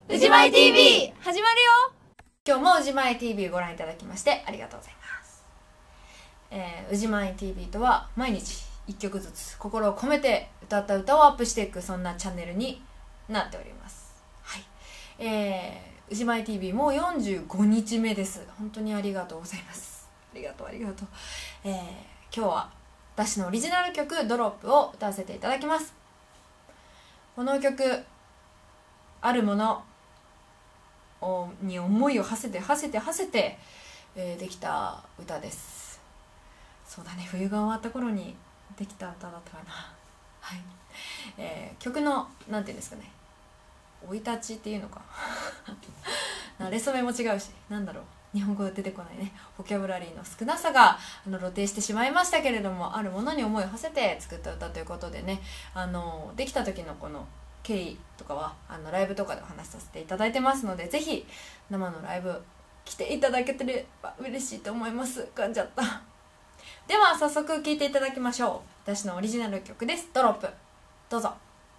うじまい TV 始まるよ。今日もうじまい TV ご覧いただきましてありがとうございます。うじまい TV とは毎日1曲ずつ心を込めて歌った歌をアップしていく、そんなチャンネルになっております。はい、うじまい TV もう45日目です。本当にありがとうございます。ありがとう。今日は私のオリジナル曲ドロップを歌わせていただきます。この曲、あるものに思いを馳せて、できた歌です。そうだね、冬が終わった頃にできた歌だったかな。はい、曲のなんていうんですかね、生い立ちっていうのか慣れ初めも違うし、なんだろう、日本語で出てこないね、ボキャブラリーの少なさが露呈してしまいましたけれども、あるものに思いを馳せて作った歌ということでね、できた時のこの経緯とかはライブとかでお話しさせていただいてますので、ぜひ生のライブ来ていただけてれば嬉しいと思います。噛んじゃったでは早速聴いていただきましょう。私のオリジナル曲です。ドロップ、どうぞ。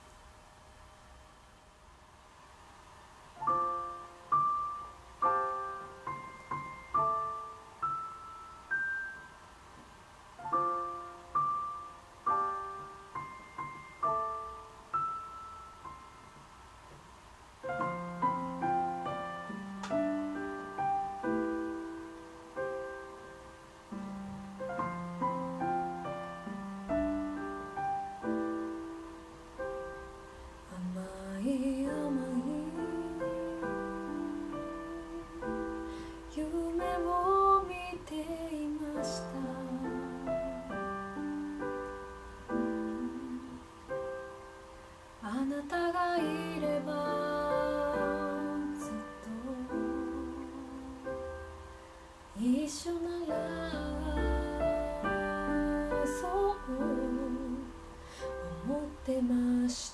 あなたがいればずっと一緒なら、そう思ってました。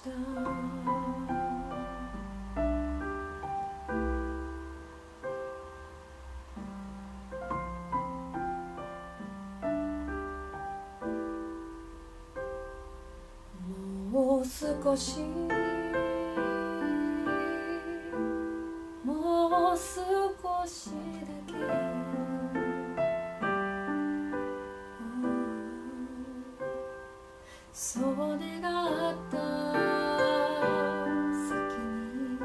もう少し、もう少しだけ、そう願った先に、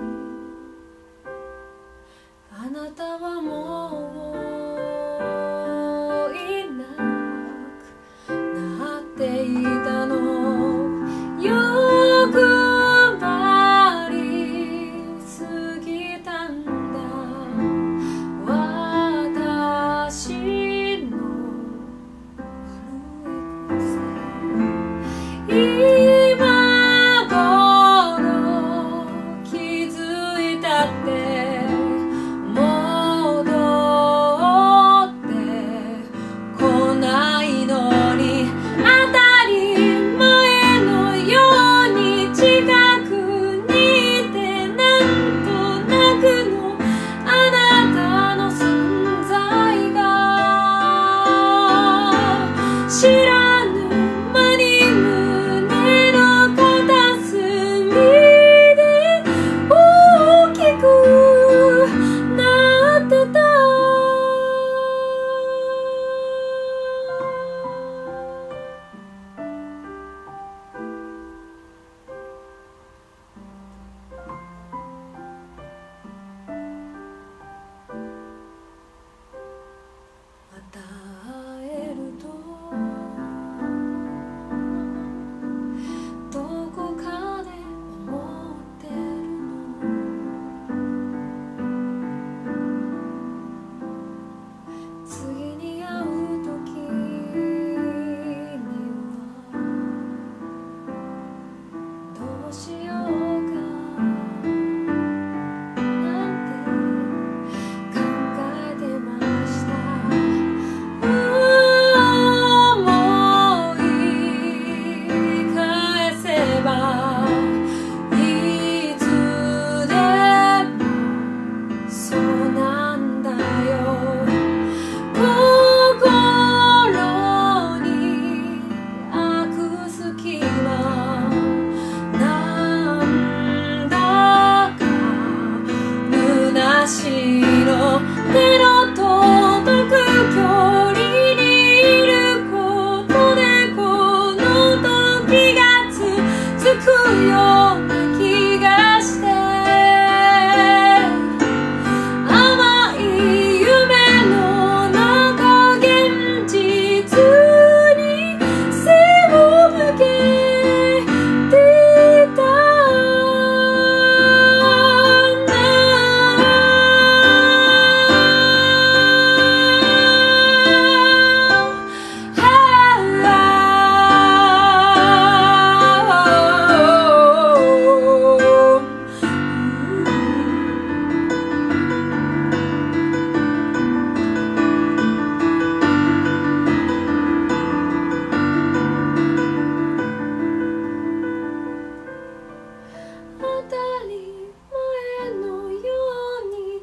あなたはもういなくなっていたの。欲張りすぎたんだ、私の悪い癖。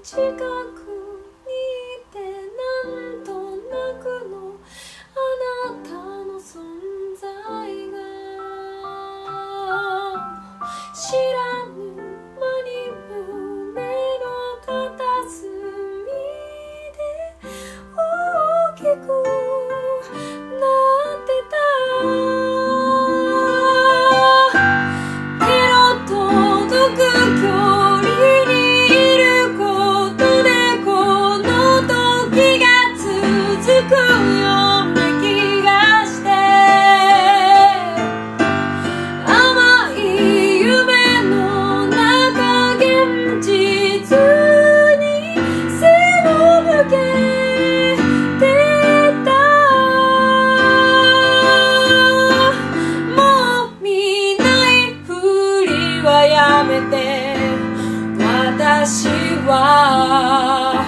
近くにいてなんとなくのあなたの存在が知らぬ間に胸の片隅で大きくなってた。手の届く距離にいることでこの時が続くような気がして甘い夢の中現実に背を向けてた。もう見ないふりはやめて私は